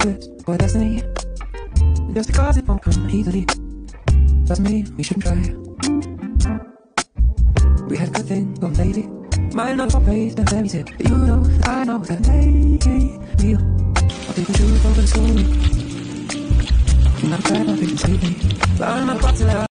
curse or destiny. Just because it won't come easily doesn't mean we shouldn't try. We had a good thing going lately. Might not have praised and very said, but you know, I know that making real. I'll take the truth over the story. I'm not trying to fix it sweetly, but I'm not about to lie.